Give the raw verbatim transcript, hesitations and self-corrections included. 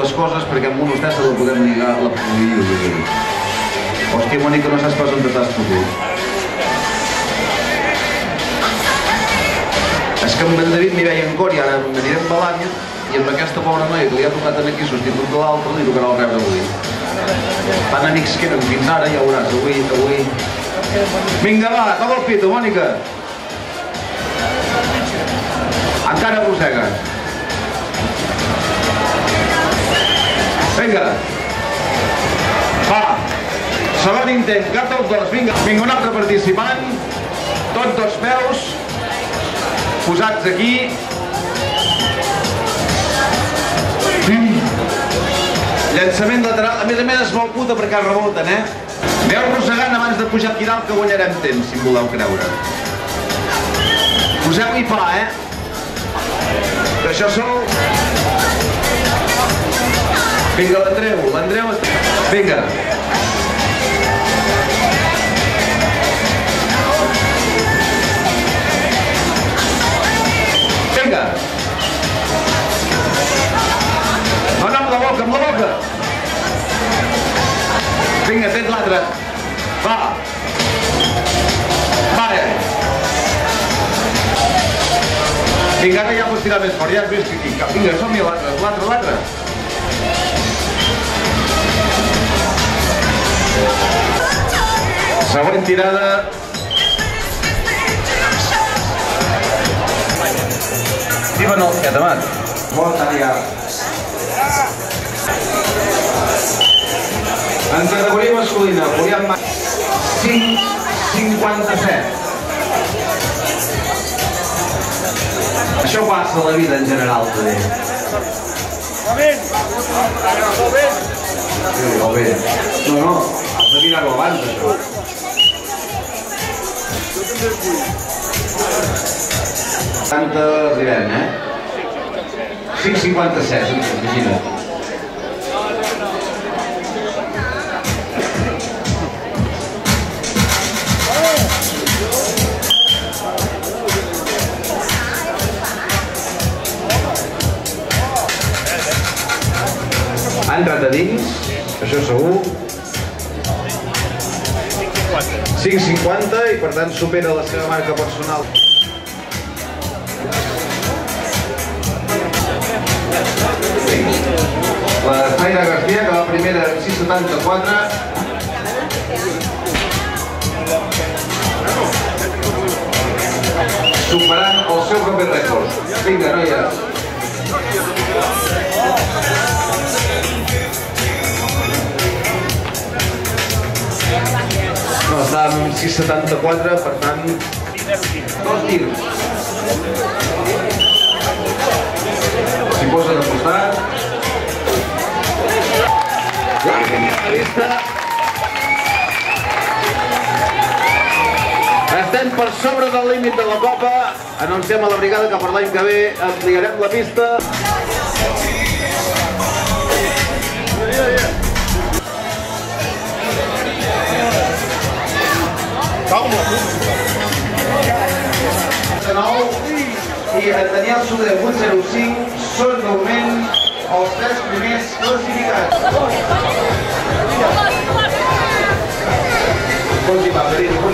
les coses perquè amb un vostè s'ha de poder lligar la política. Hòstia, Mònica, no saps pas on t'estàs fotut. És que amb en David m'hi veia en cor i ara m'anirem balant i amb aquesta pobra noia que li ha tocat aquí substitut de l'altre li tocarà el rebre avui. Tan amics que eren fins ara, ja veuràs, avui, avui... Vinga, va, toca el pito, Mònica. Encara arrossega. Vinga. Va. Segon intent, cap dels dos, vinga. Vinga, un altre participant. Tots dos peus. Posats aquí. Llançament lateral. A més a més es mou puta perquè reboten, eh? Veu arrossegant abans de pujar aquí dalt que guanyarem temps, si em voleu creure. Poseu-hi pa, eh? Que això sou... Vinga, l'Andreu, l'Andreu... Vinga. Vinga. No, no, amb la boca, amb la boca. Vinga, tens l'altre. Va. Va, eh. Vinga, ara ja pots tirar més fort, ja has vist que aquí. Vinga, som-hi, l'altre, l'altre, l'altre. Següent tirada. Diuen el que, Amat. Molt aliat. En categoria masculina, volíem cinc cinquanta-set. Això passa a la vida en general, també. Va bé? Va bé? Sí, va bé. No, no, has de mirar-ho abans, això. Tanta arribem, eh? cinc cinquanta-set, imagina't. Ha entrat a dins, això segur. cinc cinquanta i per tant supera la seva marca personal. La Zaira García, que va primera en sis setanta-quatre. Superant el seu propi rècord. Vinga, noies. No, està en sis setanta-quatre, per tant... Dos tirs. S'hi posen a costat. La vista. Estem per sobre del límit de la Copa. Anunciem a la brigada que per l'any que ve ampliarem la pista. I en Daniel Soler vuit zero cinc són de moment els tres primers classificats. Continuem,